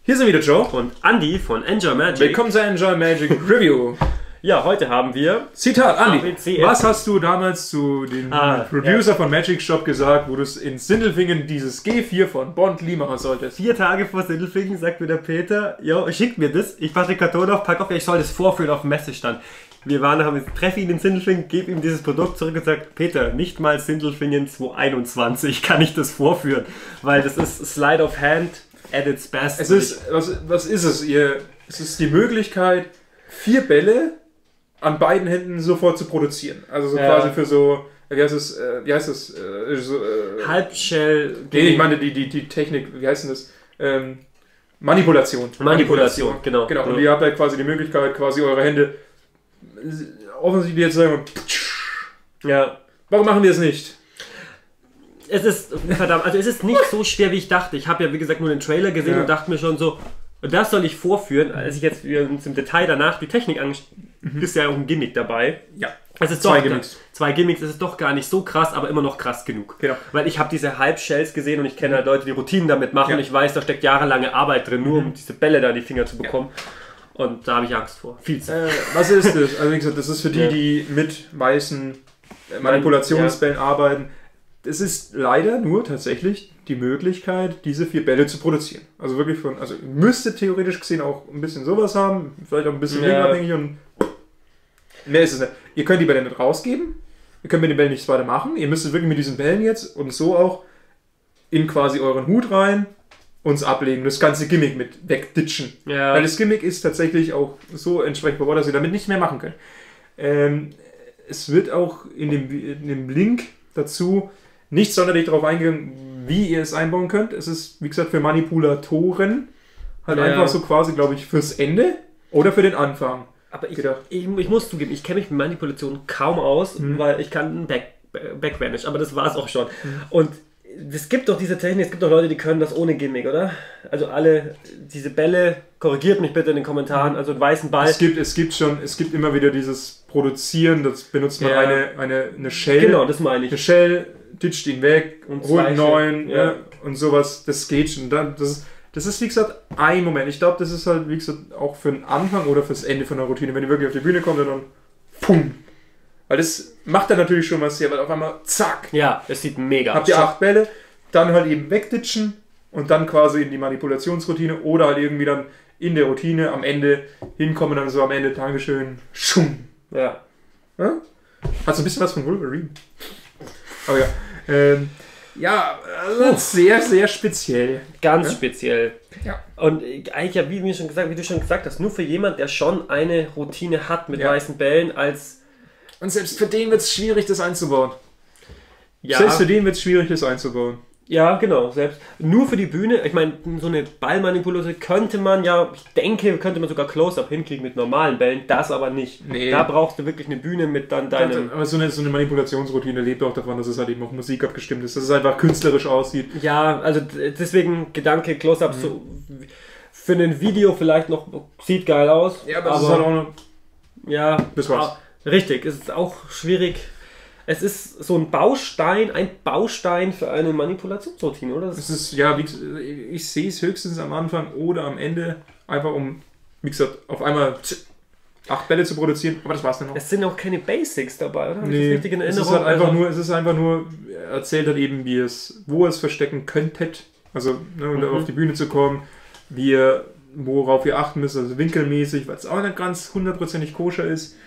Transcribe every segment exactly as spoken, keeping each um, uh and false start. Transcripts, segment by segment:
Hier sind wieder Joe und Andy von Enjoy Magic. Willkommen zur Enjoy Magic Review. Ja, heute haben wir... Zitat, Andy, was hast du damals zu dem ah, Producer ja. von Magic Shop gesagt, wo du in Sindelfingen dieses G vier von Bond liefern solltest? Vier Tage vor Sindelfingen sagt mir der Peter, jo, schickt mir das, ich mache den Karton auf, pack auf, ich soll das vorführen auf dem Messestand. Wir waren, haben jetzt treffe ihn in Sindelfingen, gebe ihm dieses Produkt zurück und sagt, Peter, nicht mal Sindelfingen zwanzig einundzwanzig kann ich das vorführen, weil das ist Slide of Hand at its best. Es ist, was, was ist es? Ihr, es ist die Möglichkeit, vier Bälle an beiden Händen sofort zu produzieren. Also so ja. quasi für so, wie heißt es, wie heißt es? Äh, so, äh, Halbshell. Nee, ich meine die, die, die Technik, wie heißt denn das? Ähm, Manipulation. Manipulation. Manipulation, genau. Genau, und ja. ihr habt halt quasi die Möglichkeit, quasi eure Hände offensichtlich jetzt sagen, ja. Warum machen wir es nicht? Es ist, verdammt, also es ist nicht so schwer, wie ich dachte. Ich habe ja, wie gesagt, nur den Trailer gesehen ja. und dachte mir schon so, das soll ich vorführen. Als ich jetzt uns im Detail danach die Technik angeschaut mhm. ist ja auch ein Gimmick dabei. Ja, es ist zwei doch, Gimmicks. Zwei Gimmicks, es ist doch gar nicht so krass, aber immer noch krass genug. Genau. Weil ich habe diese Halbshells gesehen und ich kenne halt Leute, die Routinen damit machen. Ja. Und ich weiß, da steckt jahrelange Arbeit drin, nur mhm. um diese Bälle da in die Finger zu bekommen. Ja. Und da habe ich Angst vor. Viel zu. Äh, was ist das? Also wie gesagt, das ist für die, ja. die mit weißen Manipulationsbällen ja. arbeiten. Es ist leider nur tatsächlich die Möglichkeit, diese vier Bälle zu produzieren. Also wirklich von, also müsste theoretisch gesehen auch ein bisschen sowas haben, vielleicht auch ein bisschen ja. abhängig und mehr ist es nicht. Ihr könnt die Bälle nicht rausgeben, ihr könnt mit den Bällen nichts weiter machen, ihr müsst wirklich mit diesen Bällen jetzt und so auch in quasi euren Hut rein uns ablegen, das ganze Gimmick mit wegditschen. Ja. Weil das Gimmick ist tatsächlich auch so entsprechend verbaut, dass ihr damit nicht mehr machen könnt. Ähm, es wird auch in dem, in dem Link dazu nicht sonderlich darauf eingegangen, wie ihr es einbauen könnt. Es ist, wie gesagt, für Manipulatoren halt ja. einfach so quasi, glaube ich, fürs Ende oder für den Anfang. Aber ich, ich, ich muss zugeben, ich kenne mich mit Manipulation kaum aus, mhm. weil ich kann einen Back, Backvanish, aber das war es auch schon. Mhm. Und es gibt doch diese Technik, es gibt doch Leute, die können das ohne Gimmick, oder? Also alle diese Bälle, korrigiert mich bitte in den Kommentaren, also einen weißen Ball. Es gibt, es gibt schon, es gibt immer wieder dieses Produzieren, das benutzt man ja. eine, eine, eine Shell. Genau, das meine ich. Eine Shell, ditcht ihn weg, und holt einen neuen ja. Ja, und sowas, das geht schon. Das ist, das ist, wie gesagt, ein Moment. Ich glaube, das ist halt, wie gesagt, auch für den Anfang oder fürs Ende von der Routine, wenn ihr wirklich auf die Bühne kommt und dann pum. Weil das macht dann natürlich schon was hier, weil auf einmal zack. Ja, es sieht mega aus. Habt ihr acht Bälle, dann halt eben wegditschen und dann quasi in die Manipulationsroutine oder halt irgendwie dann in der Routine am Ende hinkommen, dann so am Ende, Dankeschön, schum. Ja. ja? Hat so ein bisschen was von Wolverine. Aber ja, ähm, ja, also sehr, sehr speziell. Ganz ja? speziell. Ja. Und eigentlich ja, wie, mir schon gesagt, wie du schon gesagt hast, nur für jemand, der schon eine Routine hat mit ja. weißen Bällen als... Und selbst für den wird es schwierig, das einzubauen. Ja. Selbst für den wird es schwierig, das einzubauen. Ja, genau. Selbst nur für die Bühne. Ich meine, so eine Ballmanipulation könnte man ja, ich denke, könnte man sogar Close-Up hinkriegen mit normalen Bällen. Das aber nicht. Nee. Da brauchst du wirklich eine Bühne mit dann deinem... Aber so eine, so eine Manipulationsroutine lebt auch davon, dass es halt eben auf Musik abgestimmt ist. Dass es einfach künstlerisch aussieht. Ja, also deswegen Gedanke, Close-Up mhm. so für ein Video vielleicht noch, sieht geil aus. Ja, aber, aber es ist halt auch noch... Ja, das war's. Richtig, es ist auch schwierig. Es ist so ein Baustein, ein Baustein für eine Manipulationsroutine, oder? Es ist, ja, wie, ich sehe es höchstens am Anfang oder am Ende, einfach um, wie gesagt, auf einmal acht Bälle zu produzieren, aber das war's dann noch. Es sind auch keine Basics dabei, oder? Nee, richtig in Erinnerung? Es ist halt einfach also nur, es ist einfach nur, er erzählt halt eben, wie es, wo ihr es verstecken könntet, also ne, um mhm. auf die Bühne zu kommen, wie ihr, worauf ihr achten müsst, also winkelmäßig, weil es auch nicht ganz hundertprozentig koscher ist.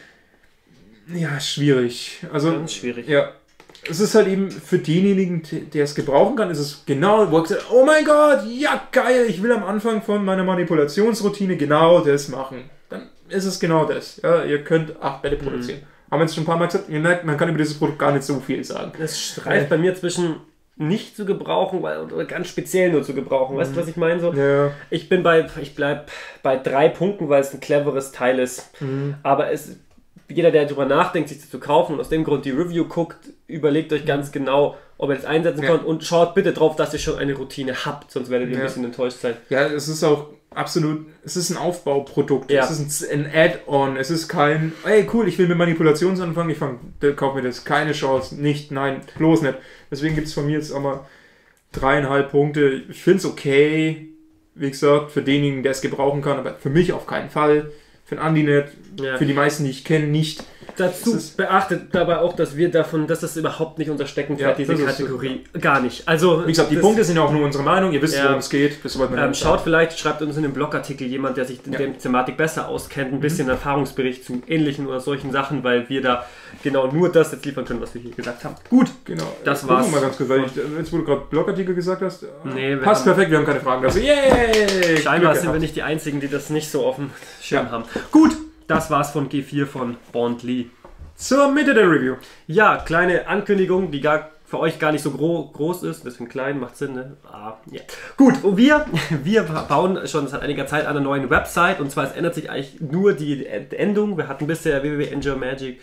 Ja, schwierig. Also, ganz schwierig. Ja. Es ist halt eben für denjenigen, der es gebrauchen kann, ist es genau, wo er sagt, oh mein Gott, ja geil, ich will am Anfang von meiner Manipulationsroutine genau das machen. Dann ist es genau das. Ja, ihr könnt acht Bälle produzieren. Mhm. Haben wir jetzt schon ein paar Mal gesagt, ihr merkt, man kann über dieses Produkt gar nicht so viel sagen. Es streift bei mir zwischen nicht zu gebrauchen, weil, oder ganz speziell nur zu gebrauchen. Weißt du, was ich meine? So, ja. Ich bin bei, ich bleib bei drei Punkten, weil es ein cleveres Teil ist. Mhm. Aber es jeder, der darüber nachdenkt, sich das zu kaufen und aus dem Grund die Review guckt, überlegt euch ganz genau, ob ihr das einsetzen ja. könnt und schaut bitte drauf, dass ihr schon eine Routine habt, sonst werdet ihr ja. ein bisschen enttäuscht sein. Ja, es ist auch absolut, es ist ein Aufbauprodukt, ja. es ist ein, ein Add-on, es ist kein, ey cool, ich will mit Manipulations anfangen, ich fang, kauf mir das, keine Chance, nicht, nein, bloß nicht. Deswegen gibt es von mir jetzt auch mal dreieinhalb Punkte. Ich finde es okay, wie gesagt, für denjenigen, der es gebrauchen kann, aber für mich auf keinen Fall. Für ein Andinet, Ja. für die meisten, die ich kenne, nicht. Dazu beachtet dabei auch, dass wir davon, dass das überhaupt nicht unser Steckenpferd, Ja, diese das ist Kategorie. Gar nicht. Also, Wie gesagt, die das- Punkte sind ja auch nur unsere Meinung. Ihr wisst, Ja. worum es geht. Das wollte man Ähm, nicht schaut sagen. vielleicht, schreibt uns in den Blogartikel jemand, der sich in Ja. der Thematik besser auskennt, ein bisschen Erfahrungsbericht zu ähnlichen oder solchen Sachen, weil wir da genau nur das jetzt liefern können, was wir hier gesagt haben. Gut, Genau. Das Gucken wir war's. mal ganz kurz, weil ich, jetzt, wo du gerade Blogartikel gesagt hast, Nee, wir passt haben- perfekt, wir haben keine Fragen. Also, yay! scheinbar Glück sind wir gehabt. nicht die Einzigen, die das nicht so auf dem Schirm Ja. haben. Gut, das war's von G vier von Bond Lee. Zur Mitte der Review. Ja, kleine Ankündigung, die gar für euch gar nicht so gro groß ist, deswegen klein, macht Sinn, ne? Ah, ja. Gut, und wir, wir bauen schon seit einiger Zeit an einer neuen Website, und zwar es ändert sich eigentlich nur die Endung. Wir hatten bisher w w w punkt enjoy magic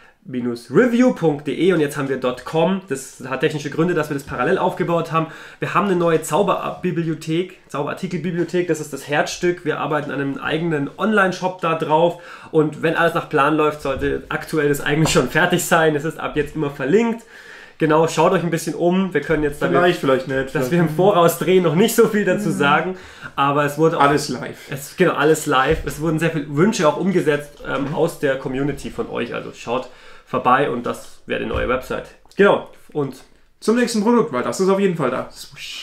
review punkt de und jetzt haben wir .com. Das hat technische Gründe, dass wir das parallel aufgebaut haben. Wir haben eine neue Zauberbibliothek, Zauberartikelbibliothek, das ist das Herzstück. Wir arbeiten an einem eigenen Online-Shop da drauf, und wenn alles nach Plan läuft, sollte aktuell das eigentlich schon fertig sein. Es ist ab jetzt immer verlinkt. Genau, schaut euch ein bisschen um. Wir können jetzt, da wir, Vielleicht, vielleicht nicht. dass wir im Voraus drehen, noch nicht so viel dazu sagen, aber es wurde auch Alles live. es, genau, alles live. Es wurden sehr viele Wünsche auch umgesetzt ähm, aus der Community von euch. Also schaut vorbei, und das wäre die neue Website. Genau. Und Zum nächsten Produkt, weil das ist auf jeden Fall da.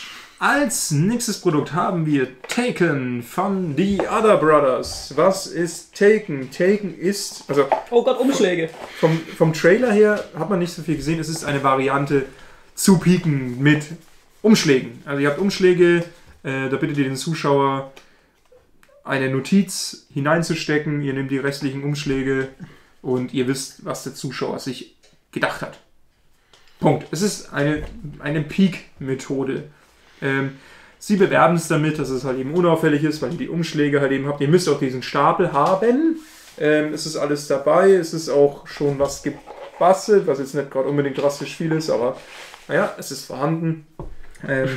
Als nächstes Produkt haben wir Taken von The Other Brothers. Was ist Taken? Taken ist, also oh Gott, Umschläge. vom, vom Trailer her hat man nicht so viel gesehen. Es ist eine Variante zu Piken mit Umschlägen. Also ihr habt Umschläge, äh, da bittet ihr den Zuschauer, eine Notiz hineinzustecken. Ihr nehmt die restlichen Umschläge und ihr wisst, was der Zuschauer sich gedacht hat. Punkt. Es ist eine, eine Peak-Methode. Ähm, sie bewerben es damit, dass es halt eben unauffällig ist, weil ihr die Umschläge halt eben habt. Ihr müsst auch diesen Stapel haben. Ähm, es ist alles dabei. Es ist auch schon was gebastelt, was jetzt nicht gerade unbedingt drastisch viel ist, aber naja, es ist vorhanden. Ähm,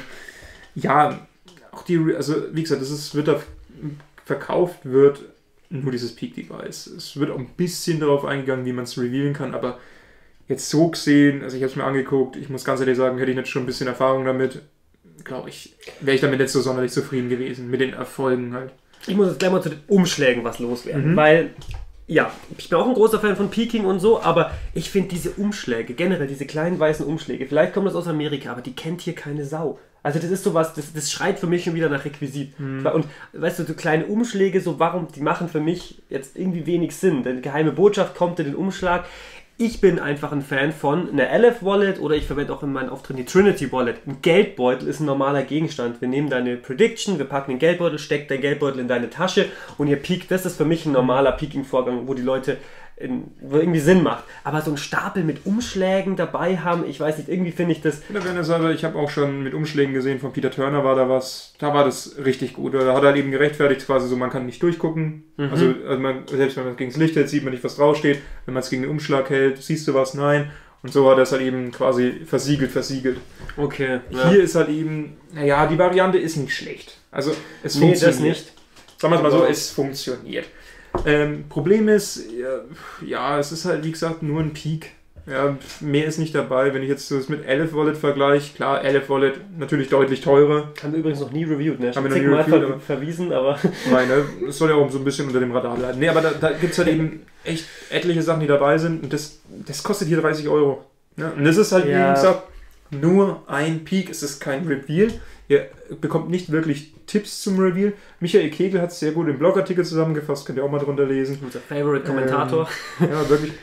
ja, auch die, also wie gesagt, es ist, wird da verkauft, wird nur dieses Peak-Device. Es wird auch ein bisschen darauf eingegangen, wie man es revealen kann, aber jetzt so gesehen, also ich habe es mir angeguckt, ich muss ganz ehrlich sagen, hätte ich nicht schon ein bisschen Erfahrung damit, glaube ich, wäre ich damit nicht so sonderlich zufrieden gewesen, mit den Erfolgen halt. Ich muss jetzt gleich mal zu den Umschlägen was loswerden, Mhm. weil, ja, ich bin auch ein großer Fan von Peking und so, aber ich finde diese Umschläge, generell diese kleinen weißen Umschläge, vielleicht kommt das aus Amerika, aber die kennt hier keine Sau. Also das ist sowas, das, das schreit für mich schon wieder nach Requisit. Mhm. Und weißt du, so kleine Umschläge, so warum, die machen für mich jetzt irgendwie wenig Sinn. Denn geheime Botschaft kommt in den Umschlag. Ich bin einfach ein Fan von einer L F Wallet, oder ich verwende auch in meinen Auftritten die Trinity Wallet. Ein Geldbeutel ist ein normaler Gegenstand. Wir nehmen deine Prediction, wir packen den Geldbeutel, steckt dein Geldbeutel in deine Tasche und ihr peakt. Das ist für mich ein normaler Peaking-Vorgang, wo die Leute in, wo irgendwie Sinn macht. Aber so ein Stapel mit Umschlägen dabei haben, ich weiß nicht, irgendwie finde ich das. Ja, wenn er sagt, ich habe auch schon mit Umschlägen gesehen, von Peter Turner war da was, da war das richtig gut. Da hat er halt eben gerechtfertigt, quasi so, man kann nicht durchgucken. Mhm. Also, also man, selbst wenn man es gegen das Licht hält, sieht man nicht, was draufsteht. Wenn man es gegen den Umschlag hält, siehst du was? Nein. Und so hat er es halt eben quasi versiegelt, versiegelt. Okay. Ja. Hier ist halt eben, naja, die Variante ist nicht schlecht. Also es Nee, funktioniert. das nicht. Sagen wir es mal so, Aber- es funktioniert. Ähm, Problem ist, ja, ja, es ist halt wie gesagt nur ein Peak. Ja, mehr ist nicht dabei. Wenn ich jetzt das mit L F Wallet vergleiche, klar, L F Wallet natürlich deutlich teurer. Haben wir übrigens noch nie reviewed, ne? Haben wir noch Zig nie Mal reviewed, ver aber- verwiesen, aber Meine, es soll ja auch so ein bisschen unter dem Radar bleiben. Nee, aber da, da gibt es halt eben echt etliche Sachen, die dabei sind. Und das, das kostet hier dreißig Euro. Ja, und das ist halt, Ja. wie gesagt, nur ein Peak. Es ist kein Reveal. Ihr bekommt nicht wirklich Tipps zum Reveal. Michael Kegel hat es sehr gut im Blogartikel zusammengefasst. Könnt ihr auch mal drunter lesen. unser Favorite Kommentator. Ja, wirklich.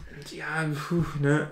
Ja, puh, ne.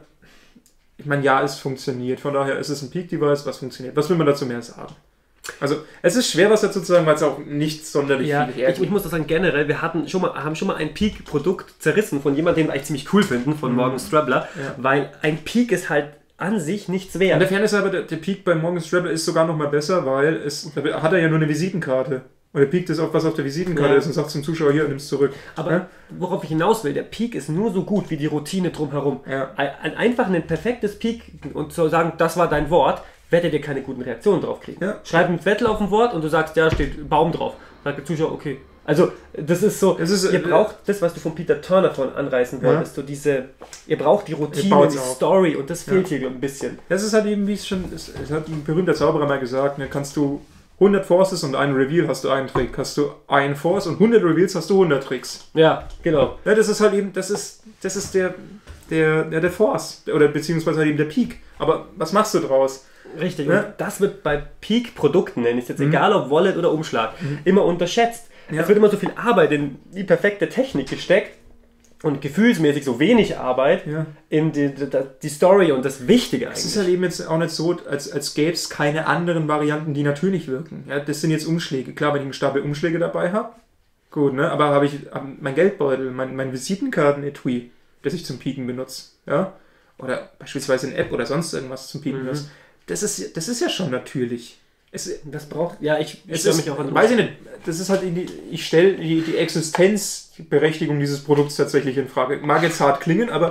Ich meine, ja, es funktioniert. Von daher ist es ein Peak-Device, was funktioniert. Was will man dazu mehr sagen? Also, es ist schwer, was dazu zu sagen, weil es auch nicht sonderlich Ja, viel ich, hergibt. ich muss das sagen, generell, wir hatten schon mal, haben schon mal ein Peak-Produkt zerrissen von jemandem, den wir eigentlich ziemlich cool finden, von Mhm. Morgan Strabler, Ja. weil ein Peak ist halt an sich nichts An der wert. Fairness aber, der, der Peak bei Morgan Strabler ist sogar noch mal besser, weil es da hat er ja nur eine Visitenkarte. Und er piekt das auf, was auf der Visitenkarte Ja. ist und sagt zum Zuschauer, hier, nimm's zurück. Aber Ja? worauf ich hinaus will, der Peak ist nur so gut wie die Routine drumherum. Ja. Ein, ein, einfach ein perfektes Peak und zu sagen, das war dein Wort, werdet ihr keine guten Reaktionen drauf kriegen. Ja. Schreib einen Zettel auf ein Wort und du sagst, ja, steht Baum drauf. Sagt der Zuschauer, okay. Also, das ist so, Es ist, ihr äh, braucht das, was du von Peter Turner vorhin anreißen Ja. wolltest, so diese, ihr braucht die Ihr Routine, baut's die auf. Story und das fehlt Ja. hier ein bisschen. Das ist halt eben, wie es schon, es, es hat ein berühmter Zauberer mal gesagt, ne, kannst du hundert Forces und einen Reveal hast du einen Trick. Hast du einen Force und hundert Reveals hast du hundert Tricks. Ja, genau. Ja, das ist halt eben, das ist, das ist der, der, der, der Force. Oder beziehungsweise halt eben der Peak. Aber was machst du draus? Richtig, Ja. und das wird bei Peak-Produkten, nenne ich es jetzt, Mhm. egal ob Wallet oder Umschlag, Mhm. immer unterschätzt. Ja. Es wird immer so viel Arbeit in die perfekte Technik gesteckt und gefühlsmäßig so wenig Arbeit Ja. in die, die, die Story und das Wichtige Es eigentlich. ist halt eben jetzt auch nicht so, als, als gäbe es keine anderen Varianten, die natürlich wirken. Ja, das sind jetzt Umschläge. Klar, wenn ich einen Stapel Umschläge dabei habe, gut, ne? Aber habe ich hab mein Geldbeutel, mein, mein Visitenkarten-Etui, das ich zum Pieken benutze, ja? Oder beispielsweise eine App oder sonst irgendwas zum Pieken Mhm. benutze. Das ist, das ist ja schon natürlich. Es, Das braucht, ja, ich es störe ist, mich auch an. weiß ich nicht, das ist halt, in die, ich stelle die, die Existenzberechtigung dieses Produkts tatsächlich in Frage. Mag jetzt hart klingen, aber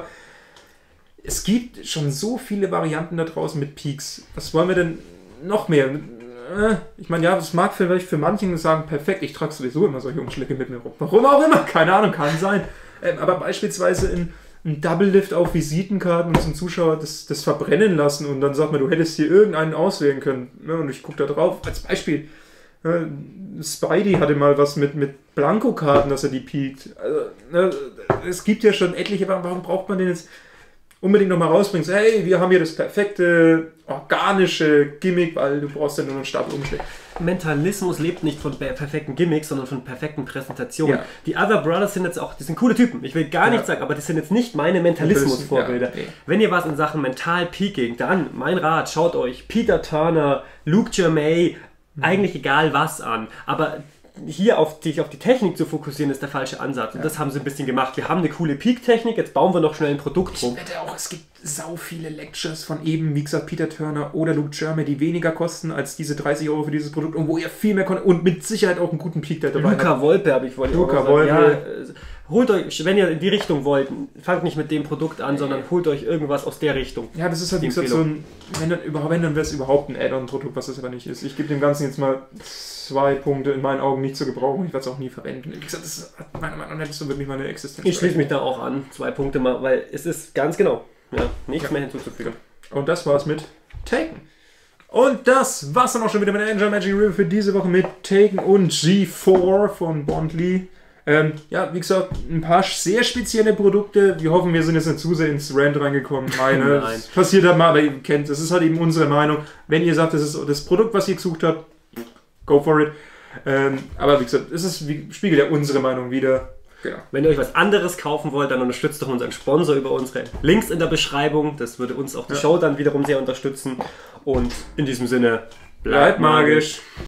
es gibt schon so viele Varianten da draußen mit Peaks. Was wollen wir denn noch mehr? Äh, Ich meine, ja, das mag vielleicht für manchen sagen, perfekt, ich trage sowieso immer solche Umschläge mit mir rum. Warum auch immer, keine Ahnung, kann sein. Ähm, aber beispielsweise in ein Double Lift auf Visitenkarten und zum Zuschauer das, das verbrennen lassen und dann sagt man, du hättest hier irgendeinen auswählen können. Ja, und ich gucke da drauf. Als Beispiel, äh, Spidey hatte mal was mit, mit Blankokarten, dass er die piekt. Also, ne, es gibt ja schon etliche, warum braucht man den jetzt unbedingt nochmal rausbringen? So, hey, wir haben hier das perfekte, organische Gimmick, weil du brauchst ja nur einen Stapel Umschläge. Mentalismus lebt nicht von per- perfekten Gimmicks, sondern von perfekten Präsentationen. Ja. Die Other Brothers sind jetzt auch, die sind coole Typen. Ich will gar Ja. nichts sagen, aber die sind jetzt nicht meine Mentalismus-Vorbilder. Ja, nee. Wenn ihr was in Sachen Mental-Peaking, dann mein Rat, schaut euch Peter Turner, Luke Germay, Mhm. eigentlich egal was an. Aber hier auf die, auf die Technik zu fokussieren, ist der falsche Ansatz. Und Ja. das haben sie ein bisschen gemacht. Wir haben eine coole Peak-Technik, jetzt bauen wir noch schnell ein Produkt Ich rum. wette auch, es gibt sau viele Lectures von eben, wie gesagt, Peter Turner oder Luke Germay, die weniger kosten als diese dreißig Euro für dieses Produkt und wo ihr viel mehr konnt und mit Sicherheit auch einen guten Peak da dabei Luca habt. Wolpe habe ich vorhin Luca auch gesagt. Ja, Wolpe. äh, holt euch, wenn ihr in die Richtung wollt, fangt nicht mit dem Produkt an, sondern holt euch irgendwas aus der Richtung. Ja, das ist halt, wie Die gesagt, so ein, wenn dann überhaupt, wenn dann wäre es überhaupt ein Add-on-Produkt, was es aber nicht ist. Ich gebe dem Ganzen jetzt mal zwei Punkte in meinen Augen nicht zu gebrauchen. Ich werde es auch nie verwenden. Wie gesagt, das hat meiner Meinung nach nicht so wirklich meine Existenz. Ich schließe mich da auch an, zwei Punkte mal, weil es ist ganz genau, ja, nichts Ja. mehr hinzuzufügen. Und das war's mit Taken. Und das war's dann auch schon wieder mit der Angel Magic Review für diese Woche mit Taken und G vier von Bondly. Ähm, ja, wie gesagt, ein paar sehr spezielle Produkte. Wir hoffen, wir sind jetzt nicht zu sehr ins Rant reingekommen. Meine, Nein. das passiert halt mal, aber ihr kennt, das ist halt eben unsere Meinung. Wenn ihr sagt, das ist das Produkt, was ihr gesucht habt, go for it. Ähm, aber wie gesagt, es ist, wie, spiegelt ja unsere Meinung wieder. Genau. Wenn ihr euch was anderes kaufen wollt, dann unterstützt doch unseren Sponsor über unsere Links in der Beschreibung. Das würde uns auch die Ja. Show dann wiederum sehr unterstützen. Und in diesem Sinne, Bleibt magisch.